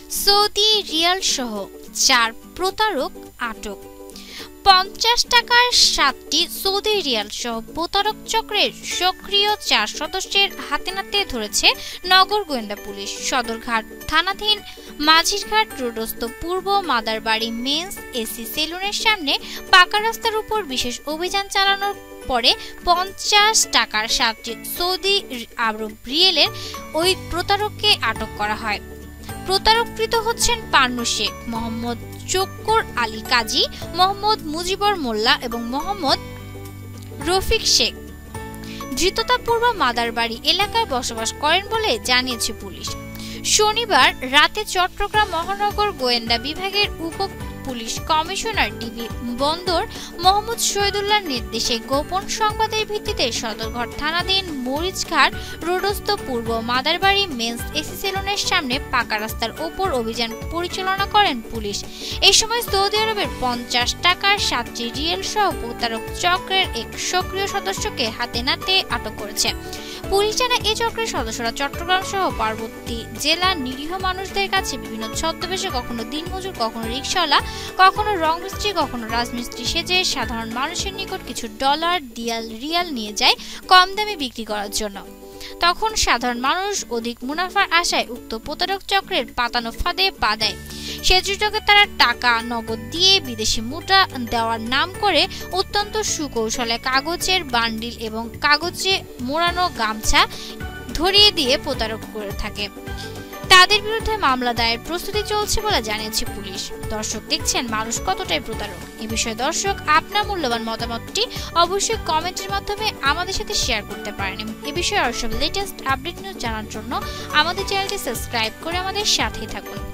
Saudi Real সহ 4 প্রতারক আটক। 50 টাকার 7টি সৌদি রিয়াল সহ প্রতারক চক্রের সক্রিয় 4 সদস্যের হাতে নাতে ধরেছে নগর গোয়েন্দা পুলিশ। সদরঘাট থানাধীন মাঝিরঘাট রোডস্থ পূর্ব মাদারবাড়ি মেন্স এসি সেলুনের সামনে পাকা রাস্তার উপর বিশেষ অভিযান চালানোর পরে 50 টাকার 7টি সৌদি আরব রিয়েলের ওই প্রতারককে আটক করা হয়। প্রতারককৃত হচ্ছেন পান্নু শেখ, মোহাম্মদ চক্কর আলী কাজী, মোহাম্মদ মুজিবর মোল্লা এবং মোহাম্মদ রফিক শেখ। ধৃততা পূর্ব মাদারবাড়ি এলাকায় বসবাস করেন বলে জানিয়েছে পুলিশ। শনিবার রাতে চট্টগ্রাম মহানগর গোয়েন্দা বিভাগের উপ পুলিশ কমিশনার ডিবি বন্দর মোহাম্মদ শহীদুল্লাহর নির্দেশে গোপন সংবাদের ভিত্তিতে সদরঘাট থানাধীন মরিচঘাট রোডস্থ পূর্ব মাদারবাড়ি মেন্স এসি সেলুনের সামনে পাকা রাস্তার ওপর অভিযান পরিচালনা করেন পুলিশ। এই সময় সৌদি আরবের 50 টাকার 7টি রিয়েল সহ প্রতারক চক্রের এক সক্রিয় সদস্যকে হাতে নাতে আটক করেছে। পুলিশ জানায় এই চক্রের সদস্যরা চট্টগ্রাম সহ পার্বতী জেলার নিরীহ মানুষদের কাছে বিভিন্ন ছদ্মবেশে কখনো দিনমজুর, কখনো রিকশাওয়ালা, কখনো রং মিস্ত্রি, কখনো রাজমিস্ত্রি সেজে সাধারণ মানুষের নিকট কিছু ডলার, রিয়াল নিয়ে যায় কম দামে বিক্রি করার জন্য। তখন সাধারণ মানুষ অধিক মুনাফার আশায় উক্ত প্রতারক চক্রের পাতানো ফাঁদে পা দেয়। সে সুযোগে তারা টাকা নগদ দিয়ে বিদেশি মুদ্রা দেওয়ার নাম করে অত্যন্ত সুকৌশলে কাগজের বান্ডিল এবং কাগজে মোড়ানো গামছা ধরিয়ে দিয়ে প্রতারক করে থাকে। তাদের বিরুদ্ধে মামলা দায়ের প্রস্তুতি চলছে বলে জানিয়েছে পুলিশ। দর্শক, দেখছেন মানুষ কতটাই প্রতারক। এ বিষয়ে দর্শক আপনার মূল্যবান মতামতটি অবশ্যই কমেন্টের মাধ্যমে আমাদের সাথে শেয়ার করতে পারেন। এ বিষয়ে আরো সব লেটেস্ট আপডেট নিউজ জানার জন্য আমাদের চ্যানেলটি সাবস্ক্রাইব করে আমাদের সাথেই থাকুন।